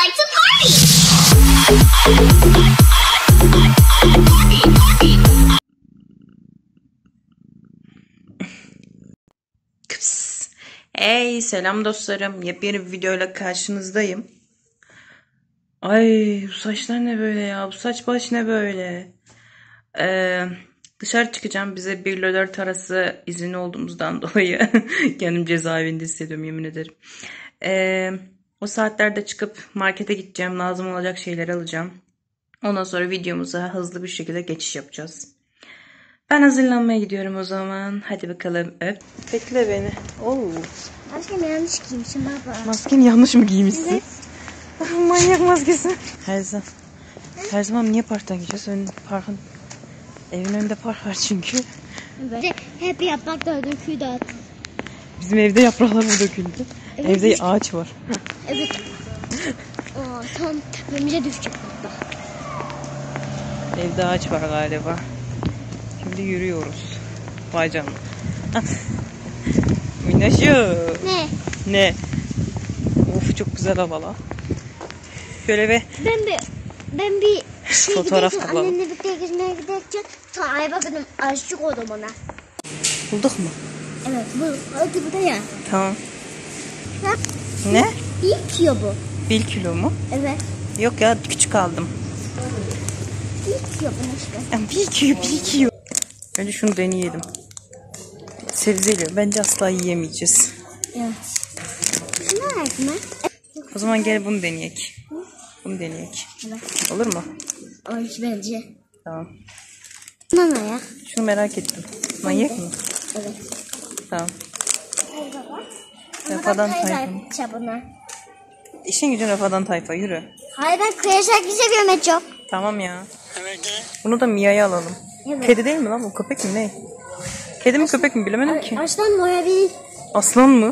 like to party. Kıps. Hey selam dostlarım. Yepyeni bir videoyla karşınızdayım. Ay bu saçlar ne böyle ya? Bu saç baş ne böyle? Dışarı çıkacağım. Bize 1-4 arası izin olduğumuzdan dolayı kendim cezaevinde hissediyorum, yemin ederim. O saatlerde çıkıp markete gideceğim. Lazım olacak şeyleri alacağım. Ondan sonra videomuza hızlı bir şekilde geçiş yapacağız. Ben hazırlanmaya gidiyorum o zaman. Hadi bakalım, öp. Bekle beni. Oo. Aşkım yanlış giymişim baba. Maskeni yanlış mı giymişsin? Evet. Manyak maskesi. Her zaman niye parktan gideceğiz? Parkın evin önünde park var çünkü. Evet. Hep yapraklar döküldü. Bizim evde yapraklar mı döküldü? Evet, Evde ağaç var. Evet. Aa, tam tepemize düşecek hatta. Evde ağaç var galiba. Şimdi yürüyoruz. Vay canına. Minnaşım. Ne? Of çok güzel havalar. Şöyle bir Ben bir şey fotoğraf giderken alalım. annemle birlikte gezmeye giderken ay bakın aşık oldum ona. Bulduk mu? Evet bu. Hadi bu da ya. Tamam. Bak, Ne? 1 kilo bu. 1 kilo mu? Evet. Yok ya, küçük aldım. 1 kilo bu işte. 1 kilo. Önce şunu deneyelim. Sebzeli. Bence asla yiyemeyeceğiz. Evet. Ne mi? O zaman gel bunu deneyek. Bunu deneyek. Evet. Olur mu? Olur bence. Tamam. Nana ya. Şunu merak ettim. Manyak mı? Evet. Tamam. Rafadan tayfa. Çabına. İşin gücün rafadan tayfa, yürü. Hayır ben kıyı şarkı seviyorum çok. Tamam ya. Bunu da Mia'ya alalım. Evet. Kedi değil mi lan bu? Köpek mi ne? Kedi mi köpek mi bilemedim ki. Aslan Moya değil. Aslan mı?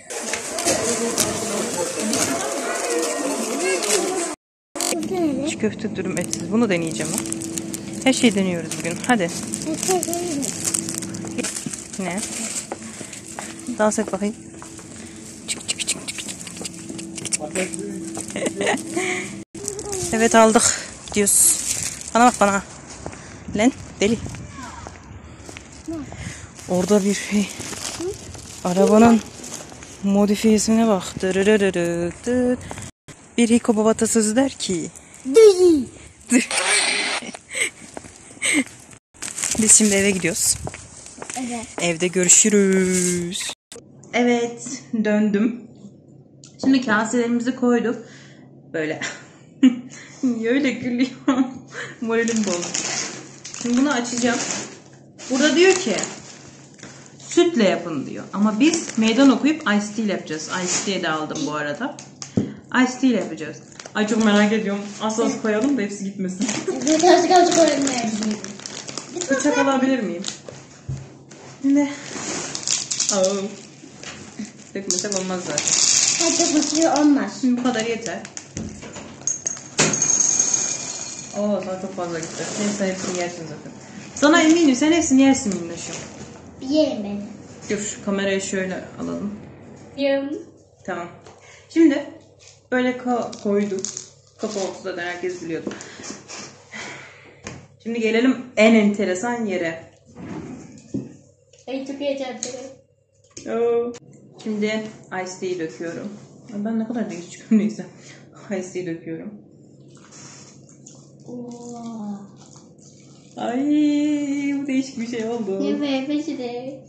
Çiğ köfte dürüm etsiz. Bunu deneyeceğim. Her şeyi deniyoruz bugün. Hadi. Ne? Dans et bakayım. Çık çık çık çık. Evet, aldık. Gidiyoruz. Bana bak bana. Lan deli. Orada bir şey. Arabanın modifiyesine bak. Bir Hiko Baba atasözü der ki. Biz şimdi eve gidiyoruz. Evet. Evde görüşürüz. Evet, döndüm. Şimdi kaselerimizi koyduk. Böyle. Niye öyle gülüyorum? Moralim bozdu. Şimdi bunu açacağım. Burada diyor ki sütle yapın diyor. Ama biz meydan okuyup iced tea ile yapacağız. Iced tea de aldım bu arada. Iced tea ile yapacağız. Ay çok merak ediyorum. Az koyalım da hepsi gitmesin. Azıcık koyalım. Bıçak alabilir miyim? Ne? Dökmesek olmaz zaten. Çok mutlu olmaz. Şimdi bu kadar yeter. Oo, sana çok fazla gitti. Sen hepsini yersin zaten. Sana eminim sen hepsini yersin Minnoş'um. Yerim ben. Dur şu kamerayı şöyle alalım. Yerim. Tamam. Şimdi böyle koyduk. Kahvaltı zaten herkes biliyordu. Şimdi gelelim en enteresan yere. Ay çok heyecanlıyım. Şimdi iced tea'yi döküyorum. Ben ne kadar değişik çıkıyorum, neyse. Iced tea'yi döküyorum. Ay bu değişik bir şey oldu. Evet, bence de.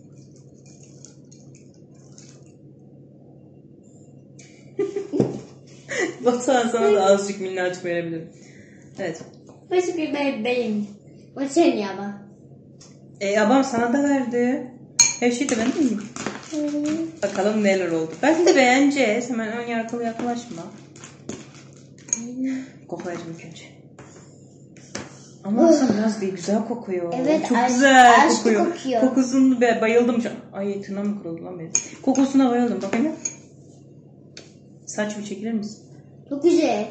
Batuhan sana da azıcık minnacık verebilirim. Evet. Başka bir bebeğim. O sen ya bak. Abam sana da verdi. Her şeyi de ben de yiyeyim. Bakalım neler oldu. Ben de beğeneceğiz. Hemen ön yargılı yaklaşma. Koklayacağım ilk önce. Ama aslında biraz bir güzel kokuyor. Evet, çok güzel kokuyor. Kokusunu bayıldım şu an. Ay tırnağım mı kırıldı lan benim. Kokusuna bayıldım. Bakayım. Saç bir çekilir misin? Çok güzel.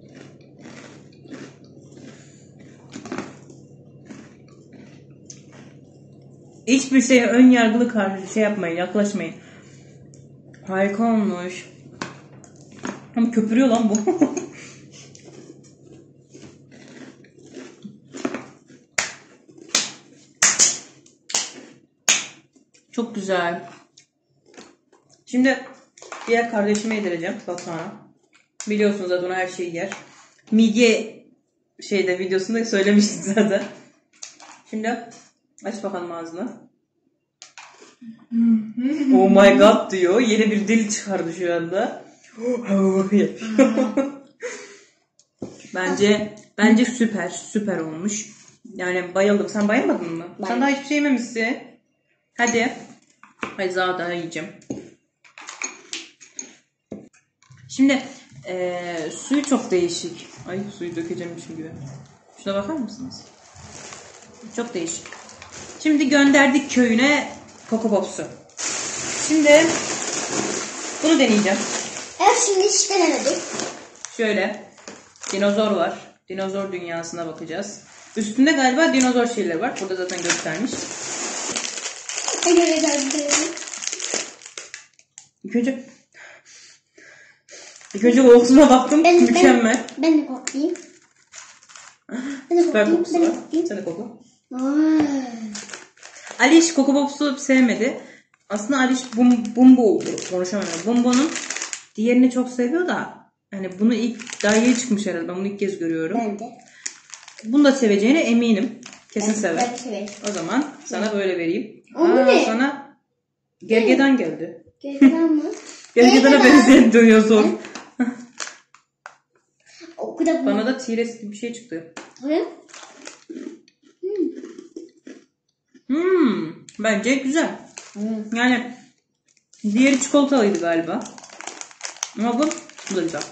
Hiçbir şeye ön yargılı karşı yapmayın, yaklaşmayın. Harika olmuş. Ama köpürüyor lan bu. Çok güzel. Şimdi diğer kardeşime yedireceğim Batuhan'a. Biliyorsunuz zaten o her şeyi yer. Midye videosunda söylemiştik zaten. Şimdi aç bakalım ağzını. Oh my god diyor. Yeni bir dil çıkardı şu anda. Bence süper olmuş. Yani bayıldım. Sen bayılmadın mı? Sen daha hiçbir şey yememişsin. Hadi daha yiyeceğim. Şimdi suyu çok değişik. Ay suyu dökeceğimmişim gibi. Şuna bakar mısınız? Çok değişik. Şimdi gönderdik köyüne Coco Pops'u. Şimdi bunu deneyeceğim. Evet, şimdi hiç denemedik. Şöyle dinozor var. Dinozor dünyasına bakacağız. Üstünde galiba dinozor şeyleri var. Burada zaten göstermiş. İlk önce kokusuna baktım. Mükemmel. Ben de koklayayım. Süper kokusu var. Sen de koku. Aliş Coco Pops'u sevmedi. Aslında Aliş Bumbo oldu. Konuşamıyorum. Bumbo'nun diğerini çok seviyor da hani bunu daha yeni çıkmış herhalde. Ben bunu ilk kez görüyorum. Ben de. Bunu da seveceğine eminim. Kesin sever. Ben severim. O zaman sana böyle vereyim. Ne? Sana gergedan geldi. Gergedan mı? Gergedana benzeyen dinozor. Bana da T-Rex gibi bir şey çıktı. Bence güzel. Yani diğeri çikolatalıydı galiba. Ama bu da güzel.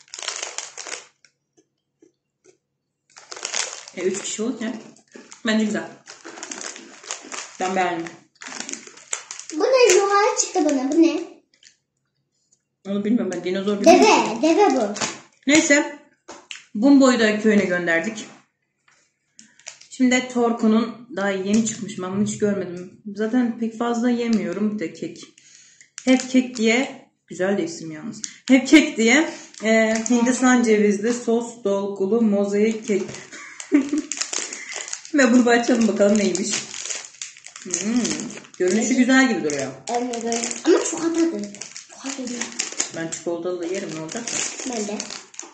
3 kişi olunca bence güzel. Ben beğendim. Bu ne? Yukarı çıktı bana. Bu ne? Onu bilmiyorum, ben dinozor bilmiyorum. Deve bu. Neyse. Bumbo'yu da köyüne gönderdik. Şimdi Torku'nun daha yeni çıkmış. Ben bunu hiç görmedim. Zaten pek fazla yemiyorum. Bir de kek. Hep kek diye. Güzel de isim yalnız. Hep kek diye. Hindistan cevizli sos dolgulu mozaik kek. Ve bunu açalım bakalım neymiş. Görünüşü güzel gibi duruyor. Evet. Ama çikolatalı. Ben çikolatalı da yerim, ne olacak? Ben de.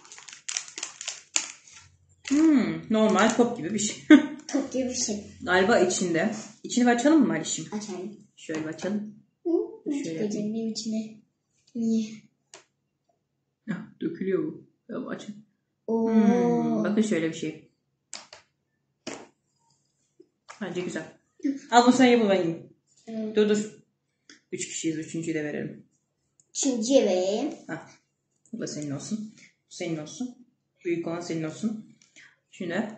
Normal top gibi bir şey. Top gibi bir şey. Galiba içinde. İçini bir açalım mı Alişim? Açalım. Şöyle bir açalım. Şöyle benim içine. Niye? Dökülüyor bu. Ya, açın. Bakın şöyle bir şey. Bence güzel. Al bunu sen yap, ben yiyeyim. Dur. 3 kişiyiz. 3.'yü de verelim. 3'üncüye vereyim. Bu da senin olsun. Bu senin olsun. Büyük olan senin olsun. Şimdi.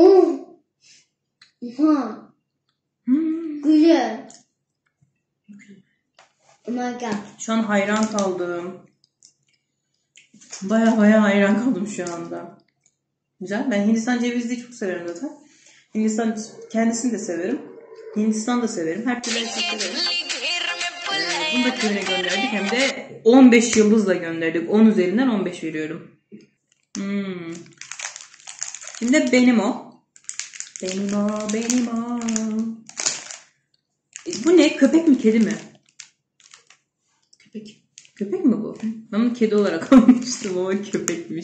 Güzel. Oh my god. Şu an hayran kaldım. Baya hayran kaldım şu anda. Güzel. Ben Hindistan cevizliği çok severim zaten. Hindistan kendisini de severim. Hindistan da severim. Her türlü severim. Bunu da köyüne gönderdik. Hem de 15 yıldızla gönderdik. 10 üzerinden 15 veriyorum. Şimdi benim o. Benim o. Bu ne? Köpek mi? Kedi mi? Köpek. Köpek mi bu? Ben bunu kedi olarak almıştım ama köpekmiş.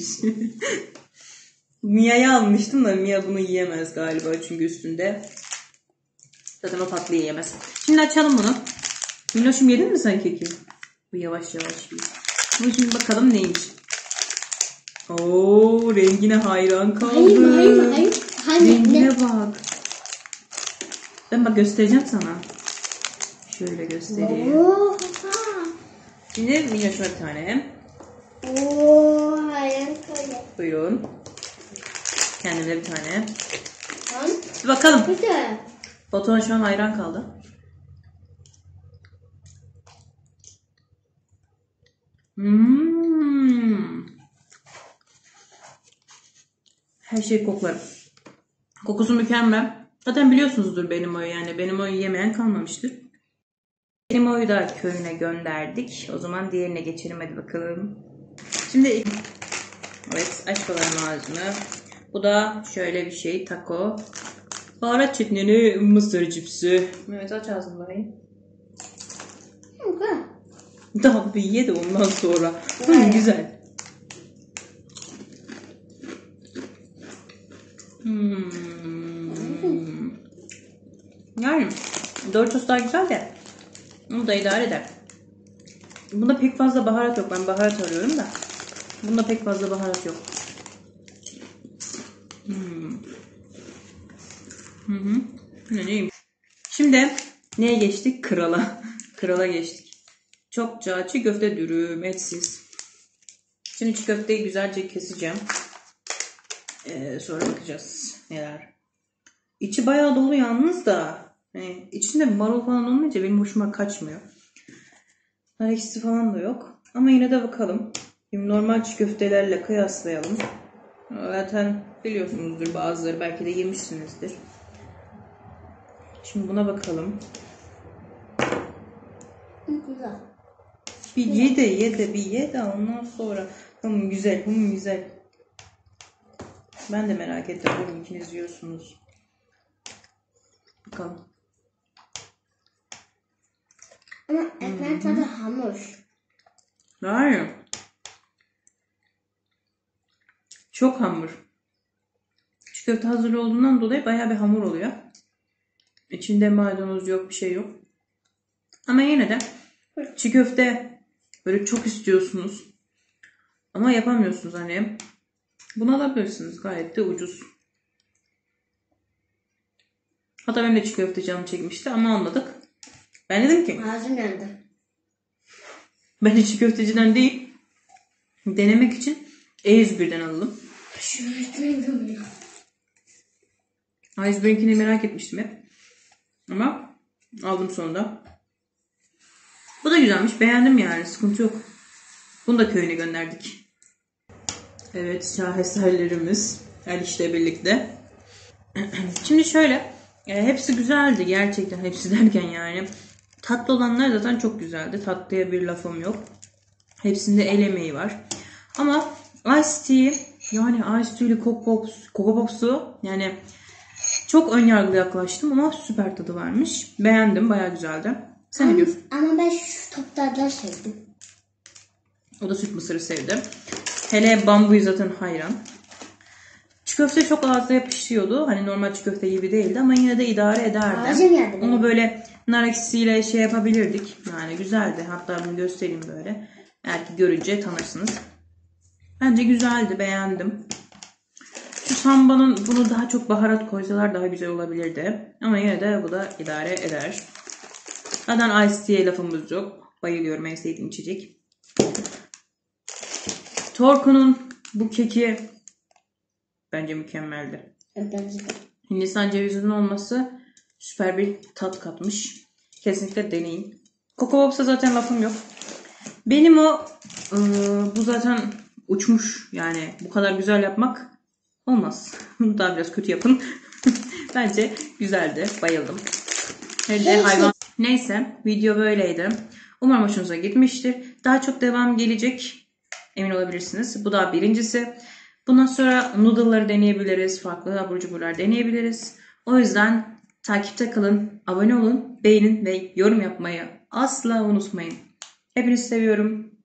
Mia'yı almıştım da Mia bunu yiyemez galiba çünkü üstünde. Zaten o tatlıyı yiyemez. Şimdi açalım bunu. Minnoş'um, yedin mi sen keki? Bu yavaş yiyor. Bunu şimdi bakalım neymiş. Oo, rengine hayran kaldım. Hayır. Rengine bak. Ben bak göstereceğim sana. Şöyle göstereyim. Şimdi Minnoş'uma bir tane. Hayır. Buyurun. Kendime bir tane. Bir bakalım. Güzel. Batuhan şu an hayran kaldı. Her şey koklarım. Kokusu mükemmel. Zaten biliyorsunuzdur benim oyu, yani benim oyu yemeyen kalmamıştır. Benim oyu da köyüne gönderdik. O zaman diğerine geçelim, hadi bakalım. Şimdi evet, aç bakalım ağzını. Bu da şöyle bir şey, taco. Baharat çetinini, mısır cipsi. Evet, aç ağzını bakayım. Daha bir ye de ondan sonra. Güzel. Yani Doritos daha güzel de bunu da idare eder. Bunda pek fazla baharat yok. Ben baharat arıyorum da. Bunda pek fazla baharat yok. Ne diyeyim? Şimdi neye geçtik? Krala. Krala geçtik. Çokça çiğ köfte dürüm, etsiz. Şimdi çiğ köfteyi güzelce keseceğim. Sonra bakacağız neler. İçi bayağı dolu yalnız da. İçinde marul falan olmayınca benim hoşuma kaçmıyor. Nar ekşisi falan da yok. Ama yine de bakalım. Şimdi normal çiğ köftelerle kıyaslayalım. Zaten biliyorsunuzdur bazıları. Belki de yemişsinizdir. Şimdi buna bakalım. Güzel. Bir ye de ondan sonra. Güzel. Ben de merak ettim. Umarım ikiniz yiyorsunuz. Bakalım. Ama ekmeğin tadı hamur. Hayır. Çok hamur. Çiğ köfte hazır olduğundan dolayı bayağı bir hamur oluyor. İçinde maydanoz yok, bir şey yok. Ama yine de çiğ köfte böyle çok istiyorsunuz. Ama yapamıyorsunuz hani. Bunu alabilirsiniz. Gayet de ucuz. Hatta benim de çiğ köfte canım çekmişti ama almadık. Ben dedim ki Ağzım yandı. ben de çiğ köfteciden değil, denemek için A101'den alalım. A101'inkini merak etmiştim hep. Ama aldım sonunda. Bu da güzelmiş. Beğendim yani. Sıkıntı yok. Bunu da köyüne gönderdik. Evet, şaheserlerimiz Aliş'le birlikte. Şimdi şöyle, hepsi güzeldi gerçekten, hepsi derken yani. Tatlı olanlar zaten çok güzeldi. Tatlıya bir lafım yok. Hepsinde el emeği var. Ama Ice Tea, yani Ice Tea'li Coco Pops'u yani çok ön yargılı yaklaştım ama süper tadı varmış. Beğendim, bayağı güzeldi. Sen ne diyorsun? Ama ben şu toplardan sevdim. O da süt mısırı sevdi. Hele bambuyu zaten hayran. Çiğ köfte çok ağızda yapışıyordu. Hani normal çiğ köfte gibi değildi ama yine de idare ederdi. Ağzım yandı. Onu böyle nar ekşisiyle şey yapabilirdik. Yani güzeldi. Hatta bunu göstereyim böyle. Eğer ki görünce tanırsınız. Bence güzeldi. Beğendim. Şu sambanın bunu daha çok baharat koysalar daha güzel olabilirdi. Ama yine de bu da idare eder. Zaten Ice Tea'ye lafımız yok. Bayılıyorum, en sevdiğim içecek. Torku'nun bu keki bence mükemmeldi. Evet, bence de. Hindistan cevizinin olması süper bir tat katmış. Kesinlikle deneyin. Coco Pops'a zaten lafım yok. Benim bu zaten uçmuş. Yani bu kadar güzel yapmak olmaz. Daha biraz kötü yapın. Bence güzeldi. Bayıldım. Hele hayvan. Neyse, video böyleydi. Umarım hoşunuza gitmiştir. Daha çok devam gelecek. Emin olabilirsiniz. Bu da birincisi. Bundan sonra noodle'ları deneyebiliriz. Farklı abur cuburlar deneyebiliriz. O yüzden takipte kalın. Abone olun. Beğenin ve yorum yapmayı asla unutmayın. Hepinizi seviyorum.